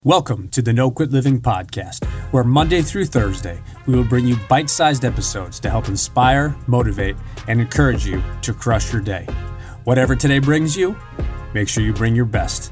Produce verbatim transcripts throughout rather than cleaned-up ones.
Welcome to the No Quit Living podcast, where Monday through Thursday, we will bring you bite-sized episodes to help inspire, motivate, and encourage you to crush your day. Whatever today brings you, make sure you bring your best.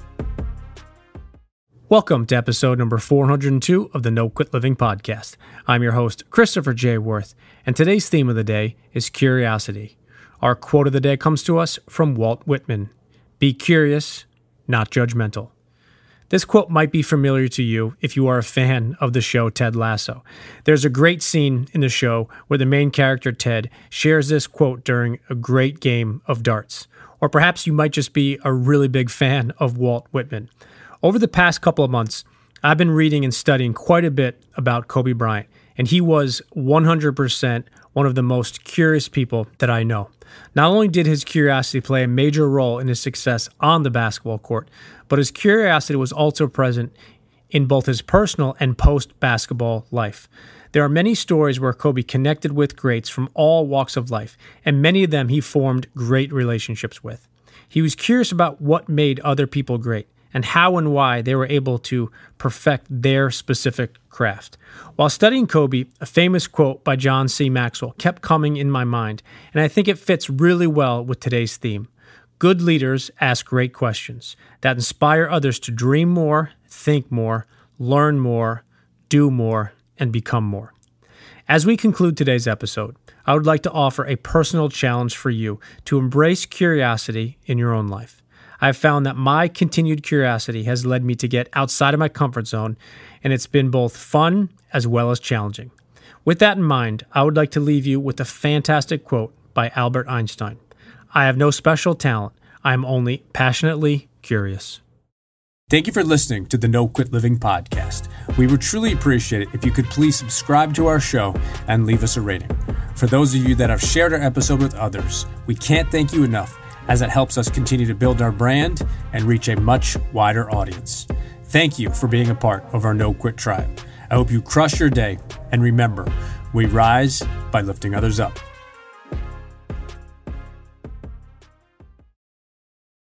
Welcome to episode number four hundred two of the No Quit Living podcast. I'm your host, Christopher J. Worth, and today's theme of the day is curiosity. Our quote of the day comes to us from Walt Whitman: "Be curious, not judgmental." This quote might be familiar to you if you are a fan of the show Ted Lasso. There's a great scene in the show where the main character, Ted, shares this quote during a great game of darts. Or perhaps you might just be a really big fan of Walt Whitman. Over the past couple of months, I've been reading and studying quite a bit about Kobe Bryant, and he was one hundred percent one of the most curious people that I know. Not only did his curiosity play a major role in his success on the basketball court, but his curiosity was also present in both his personal and post-basketball life. There are many stories where Kobe connected with greats from all walks of life, and many of them he formed great relationships with. He was curious about what made other people great, and how and why they were able to perfect their specific craft. While studying Kobe, a famous quote by John C. Maxwell kept coming in my mind, and I think it fits really well with today's theme. Good leaders ask great questions that inspire others to dream more, think more, learn more, do more, and become more. As we conclude today's episode, I would like to offer a personal challenge for you to embrace curiosity in your own life. I've found that my continued curiosity has led me to get outside of my comfort zone, and it's been both fun as well as challenging. With that in mind, I would like to leave you with a fantastic quote by Albert Einstein: "I have no special talent. I am only passionately curious." Thank you for listening to the No Quit Living podcast. We would truly appreciate it if you could please subscribe to our show and leave us a rating. For those of you that have shared our episode with others, we can't thank you enough, as it helps us continue to build our brand and reach a much wider audience. Thank you for being a part of our No Quit tribe. I hope you crush your day, and remember, we rise by lifting others up.